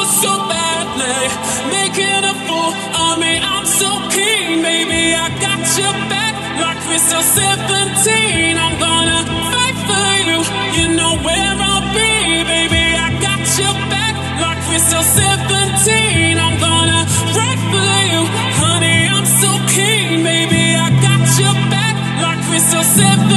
so badly, making a fool of me. I'm so keen, baby, I got your back like we're still 17. I'm gonna fight for you, you know where I'll be, baby. I got your back like we're still 17. I'm gonna fight for you, honey, I'm so keen, baby. I got your back like we're still 17.